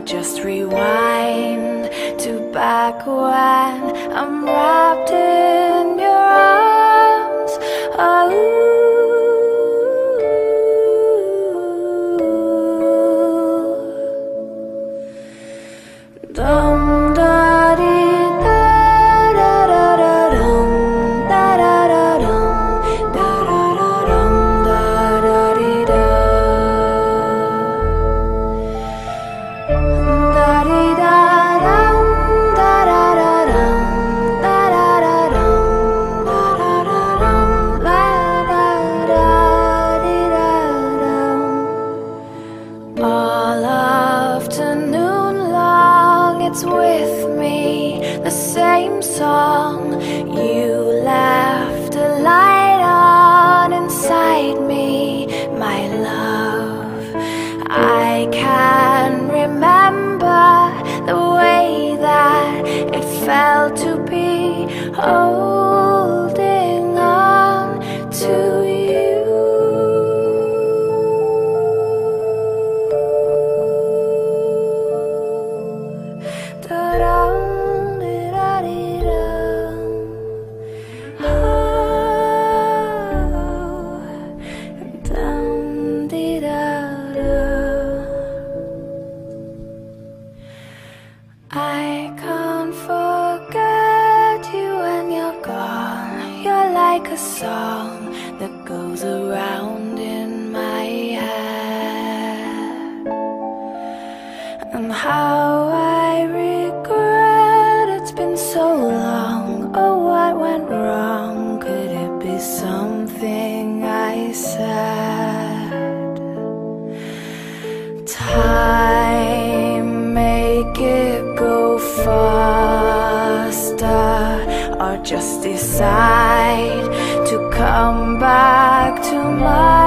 just rewind to back when I'm wrapped in your arms. Oh, dum da dee da da da da dum da da da dum da da da dum da da dee da da dee da dum da da da dum da da da dum da da da dum la da da dee da dum. All afternoon long it's with me, the same song. You left a light on inside me, my love. I can remember the way that it felt to be holding on to you. Da-dum, di-da-dee-dum. Oh, dum-dee-da-da. I can't forget you when you're gone. You're like a song that goes around in my head. And how I regret it's been so long. Oh, what went wrong? Could it be something I said? Time, make it go faster, or just decide to come back to my